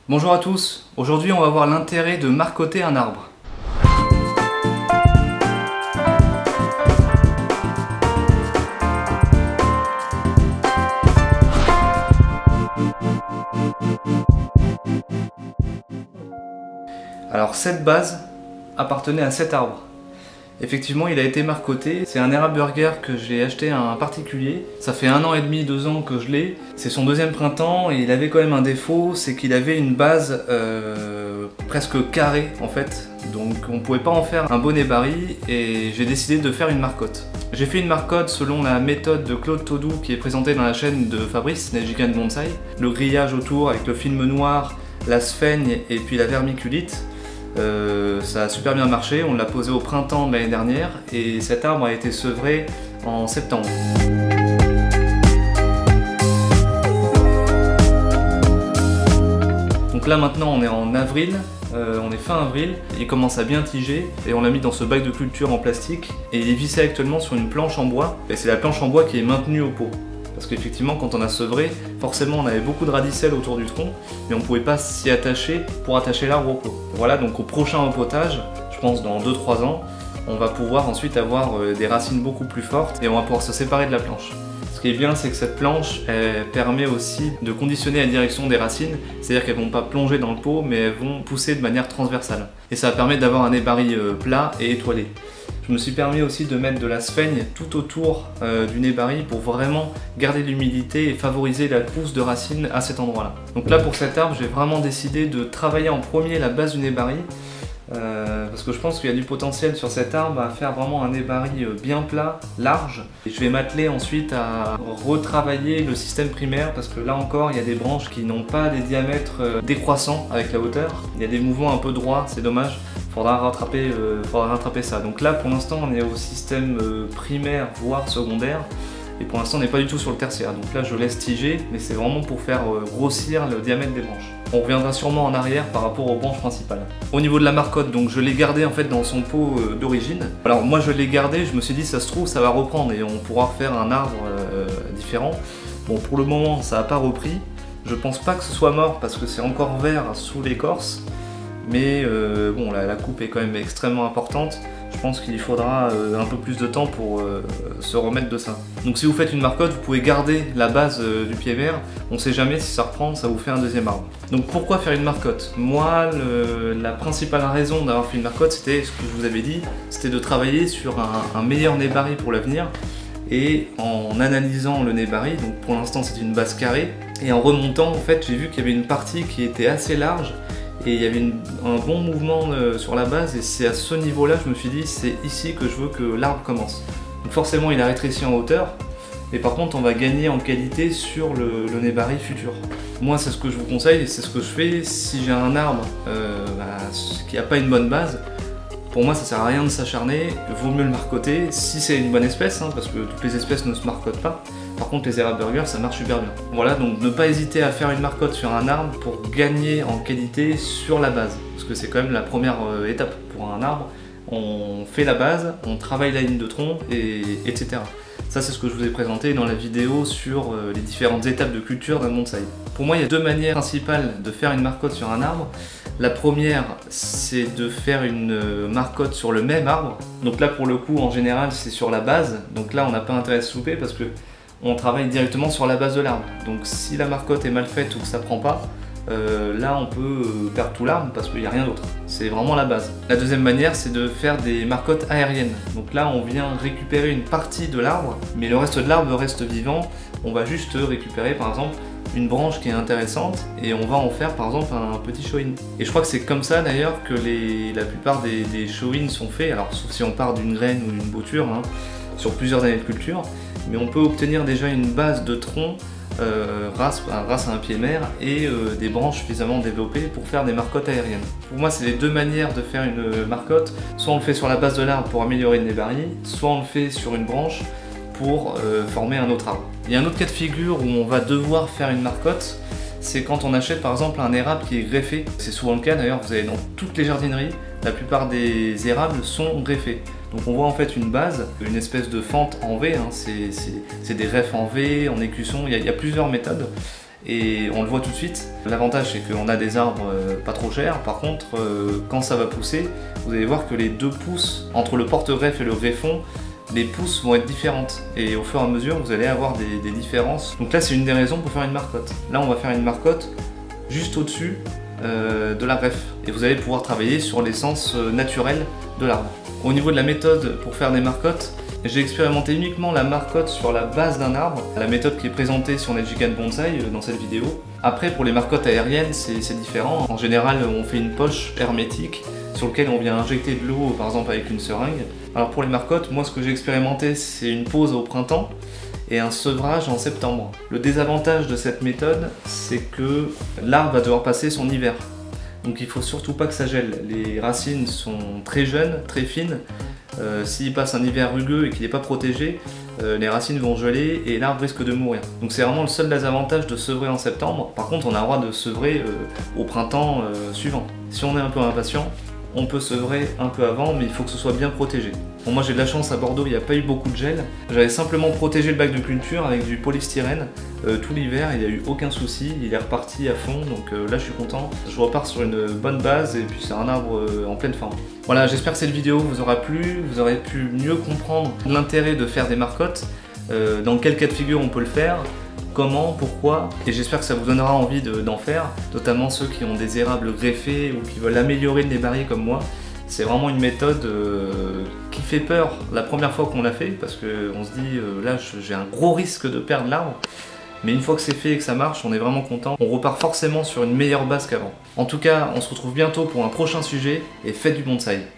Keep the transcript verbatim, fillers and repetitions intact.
Bonjour à tous, aujourd'hui on va voir l'intérêt de marcoter un arbre. Alors cette base appartenait à cet arbre. Effectivement, il a été marcoté. C'est un érable burger que j'ai acheté à un particulier. Ça fait un an et demi, deux ans que je l'ai. C'est son deuxième printemps et il avait quand même un défaut, c'est qu'il avait une base euh, presque carrée en fait. Donc on pouvait pas en faire un bonnet baril et j'ai décidé de faire une marcotte. J'ai fait une marcotte selon la méthode de Claude Taudou qui est présentée dans la chaîne de Fabrice, Nejikan Bonsai. Le grillage autour avec le film noir, la sphaigne et puis la vermiculite. Euh, ça a super bien marché, on l'a posé au printemps de l'année dernière et cet arbre a été sevré en septembre. Donc là maintenant on est en avril, euh, on est fin avril, il commence à bien tiger et on l'a mis dans ce bac de culture en plastique et il est vissé actuellement sur une planche en bois et c'est la planche en bois qui est maintenue au pot. Parce qu'effectivement, quand on a sevré, forcément on avait beaucoup de radicelles autour du tronc, mais on ne pouvait pas s'y attacher pour attacher l'arbre au pot. Voilà, donc au prochain repotage, je pense dans deux trois ans, on va pouvoir ensuite avoir des racines beaucoup plus fortes et on va pouvoir se séparer de la planche. Ce qui est bien, c'est que cette planche, elle permet aussi de conditionner la direction des racines, c'est-à-dire qu'elles ne vont pas plonger dans le pot, mais elles vont pousser de manière transversale. Et ça va permettre d'avoir un nez-baril plat et étoilé. Je me suis permis aussi de mettre de la sphaigne tout autour euh, du nez-baril pour vraiment garder l'humidité et favoriser la pousse de racines à cet endroit-là. Donc là pour cet arbre, j'ai vraiment décidé de travailler en premier la base du nez-baril euh, parce que je pense qu'il y a du potentiel sur cet arbre à faire vraiment un nez-baril bien plat, large. Et je vais m'atteler ensuite à retravailler le système primaire parce que là encore, il y a des branches qui n'ont pas des diamètres décroissants avec la hauteur. Il y a des mouvements un peu droits, c'est dommage. Faudra rattraper, euh, faudra rattraper ça. Donc là pour l'instant on est au système euh, primaire voire secondaire et pour l'instant on n'est pas du tout sur le tertiaire. Donc là je laisse tiger mais c'est vraiment pour faire euh, grossir le diamètre des branches. On reviendra sûrement en arrière par rapport aux branches principales. Au niveau de la marcotte, donc je l'ai gardé en fait dans son pot euh, d'origine. Alors moi je l'ai gardé, je me suis dit ça se trouve ça va reprendre et on pourra faire un arbre euh, différent. Bon pour le moment ça n'a pas repris. Je pense pas que ce soit mort parce que c'est encore vert sous l'écorce. Mais euh, bon, la, la coupe est quand même extrêmement importante. Je pense qu'il faudra euh, un peu plus de temps pour euh, se remettre de ça. Donc si vous faites une marcotte, vous pouvez garder la base euh, du pied vert. On ne sait jamais si ça reprend, ça vous fait un deuxième arbre. Donc pourquoi faire une marcotte? Moi, le, la principale raison d'avoir fait une marcotte, c'était ce que je vous avais dit, c'était de travailler sur un, un meilleur nez-baril pour l'avenir. Et en analysant le nez-baril, donc pour l'instant c'est une base carrée, et en remontant, en fait, j'ai vu qu'il y avait une partie qui était assez large. Et il y avait une, un bon mouvement euh, sur la base et c'est à ce niveau-là je me suis dit c'est ici que je veux que l'arbre commence. Donc forcément il a rétréci en hauteur, mais par contre on va gagner en qualité sur le, le nez-baril futur. Moi c'est ce que je vous conseille et c'est ce que je fais. Si j'ai un arbre euh, bah, qui n'a pas une bonne base, pour moi ça sert à rien de s'acharner, vaut mieux le marcoter si c'est une bonne espèce, hein, parce que toutes les espèces ne se marcotent pas. Par contre les érables burgers ça marche super bien. Voilà, donc ne pas hésiter à faire une marcotte sur un arbre pour gagner en qualité sur la base. Parce que c'est quand même la première euh, étape pour un arbre. On fait la base, on travaille la ligne de tronc, et, etc. Ça c'est ce que je vous ai présenté dans la vidéo sur euh, les différentes étapes de culture d'un bonsaï. Pour moi il y a deux manières principales de faire une marcotte sur un arbre. La première c'est de faire une euh, marcotte sur le même arbre. Donc là pour le coup en général c'est sur la base. Donc là on n'a pas intérêt à se louper parce que on travaille directement sur la base de l'arbre. Donc si la marcotte est mal faite ou que ça prend pas, euh, là on peut euh, perdre tout l'arbre parce qu'il n'y a rien d'autre. C'est vraiment la base. La deuxième manière c'est de faire des marcottes aériennes. Donc là on vient récupérer une partie de l'arbre, mais le reste de l'arbre reste vivant. On va juste récupérer par exemple une branche qui est intéressante et on va en faire par exemple un petit show-in. Et je crois que c'est comme ça d'ailleurs que les, la plupart des, des show-in sont faits, alors sauf si on part d'une graine ou d'une bouture, hein, sur plusieurs années de culture. Mais on peut obtenir déjà une base de tronc euh, grâce, grâce à un pied mère et euh, des branches suffisamment développées pour faire des marcottes aériennes. Pour moi c'est les deux manières de faire une marcotte, soit on le fait sur la base de l'arbre pour améliorer le nez-baril, soit on le fait sur une branche pour euh, former un autre arbre. Il y a un autre cas de figure où on va devoir faire une marcotte, c'est quand on achète par exemple un érable qui est greffé. C'est souvent le cas d'ailleurs, vous avez dans toutes les jardineries, la plupart des érables sont greffés. Donc on voit en fait une base, une espèce de fente en V, hein. C'est des greffes en V, en écusson, il y, a, il y a plusieurs méthodes. et on le voit tout de suite. L'avantage c'est qu'on a des arbres euh, pas trop chers, par contre euh, quand ça va pousser, vous allez voir que les deux pousses, entre le porte-greffe et le greffon, les pousses vont être différentes et au fur et à mesure vous allez avoir des, des différences. Donc là c'est une des raisons pour faire une marcotte. Là on va faire une marcotte juste au-dessus euh, de la greffe et vous allez pouvoir travailler sur l'essence naturelle de l'arbre. Au niveau de la méthode pour faire des marcottes, j'ai expérimenté uniquement la marcotte sur la base d'un arbre, la méthode qui est présentée sur Nejikan Bonsai dans cette vidéo. Après pour les marcottes aériennes c'est différent, en général on fait une poche hermétique sur laquelle on vient injecter de l'eau par exemple avec une seringue. Alors pour les marcottes, moi ce que j'ai expérimenté c'est une pause au printemps et un sevrage en septembre. Le désavantage de cette méthode c'est que l'arbre va devoir passer son hiver. Donc il faut surtout pas que ça gèle. Les racines sont très jeunes, très fines. Euh, S'il passe un hiver rugueux et qu'il n'est pas protégé, euh, les racines vont geler et l'arbre risque de mourir. Donc c'est vraiment le seul désavantage de sevrer en septembre. Par contre on a le droit de sevrer euh, au printemps euh, suivant. Si on est un peu impatient, on peut sevrer un peu avant, mais il faut que ce soit bien protégé. Bon, moi j'ai de la chance, à Bordeaux il n'y a pas eu beaucoup de gel. J'avais simplement protégé le bac de culture avec du polystyrène euh, tout l'hiver, il n'y a eu aucun souci, il est reparti à fond, donc euh, là je suis content. Je repars sur une bonne base et puis c'est un arbre euh, en pleine forme. Voilà, j'espère que cette vidéo vous aura plu, vous aurez pu mieux comprendre l'intérêt de faire des marcottes, euh, dans quel cas de figure on peut le faire, comment, pourquoi, et j'espère que ça vous donnera envie d'en faire, notamment ceux qui ont des érables greffés ou qui veulent améliorer le nébarier comme moi. C'est vraiment une méthode euh, qui fait peur la première fois qu'on l'a fait, parce qu'on se dit euh, là j'ai un gros risque de perdre l'arbre, mais une fois que c'est fait et que ça marche, on est vraiment content. On repart forcément sur une meilleure base qu'avant. En tout cas, on se retrouve bientôt pour un prochain sujet, et faites du bonsaï.